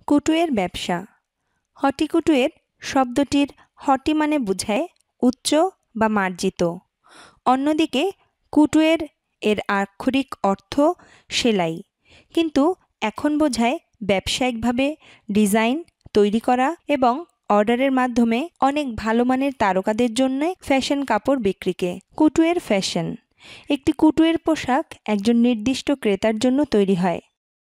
কুটুয়ের ব্যবসা। হটিকুটুয়ের শব্দটির হটি মানে বোঝায় উচ্চ বা মার্জিত। অন্যদিকে কুটুয়ের এর আক্ষরিক অর্থ সেলাই, কিন্তু এখন বোঝায় ব্যবসায়িকভাবে ডিজাইন তৈরি করা এবং অর্ডারের মাধ্যমে অনেক ভালো মানের তারকাদের জন্য ফ্যাশন কাপড় বিক্রিকে। কুটুয়ের ফ্যাশন। একটি কুটুয়ের পোশাক একজন নির্দিষ্ট ক্রেতার জন্য তৈরি হয়,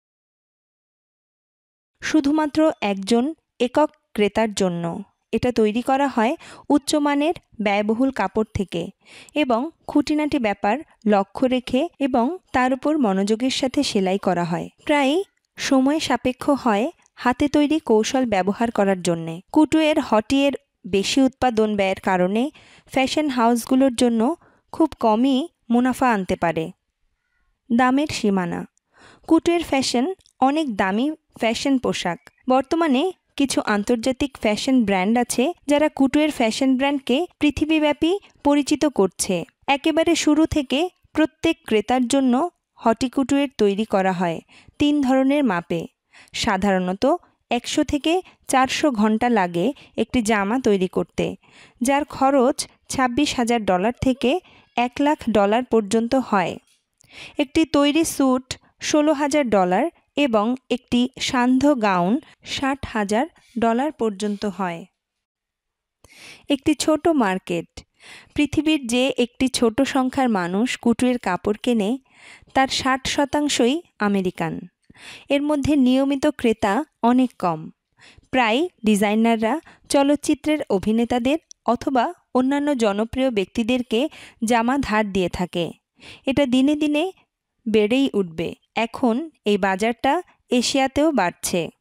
শুধুমাত্র একজন একক ক্রেতার জন্য। এটা তৈরি করা হয় উচ্চমানের ব্যয়বহুল কাপড় থেকে এবং খুঁটিনাটি ব্যাপার লক্ষ্য রেখে এবং তার উপর মনোযোগের সাথে সেলাই করা হয়। প্রায় সময় সাপেক্ষ হয় হাতে তৈরি কৌশল ব্যবহার করার জন্যে। কুটুয়ের হটিয়ের বেশি উৎপাদন ব্যয়ের কারণে ফ্যাশন হাউসগুলোর জন্য খুব কমই মুনাফা আনতে পারে। দামের সীমানা। কুটুয়ের ফ্যাশন অনেক দামি ফ্যাশন পোশাক। বর্তমানে কিছু আন্তর্জাতিক ফ্যাশন ব্র্যান্ড আছে যারা কুটুয়ের ফ্যাশন ব্র্যান্ডকে পৃথিবীব্যাপী পরিচিত করছে। একেবারে শুরু থেকে প্রত্যেক ক্রেতার জন্য হটিকুটুয়ের তৈরি করা হয় 3 ধরনের মাপে। সাধারণত 100 থেকে 400 ঘন্টা লাগে একটি জামা তৈরি করতে, যার খরচ $26,000 থেকে $1,00,000 পর্যন্ত হয়। একটি তৈরি স্যুট $16,000 এবং একটি সান্ধ্য গাউন $60,000 পর্যন্ত হয়। একটি ছোট মার্কেট। পৃথিবীর যে একটি ছোট সংখ্যার মানুষ কুটুয়ের কাপড় কেনে তার 60%ই আমেরিকান। এর মধ্যে নিয়মিত ক্রেতা অনেক কম। প্রায় ডিজাইনাররা চলচ্চিত্রের অভিনেতাদের অথবা অন্যান্য জনপ্রিয় ব্যক্তিদেরকে জামা ধার দিয়ে থাকে। এটা দিনে দিনে বেড়েই উঠবে। এখন এই বাজারটা এশিয়াতেও বাড়ছে।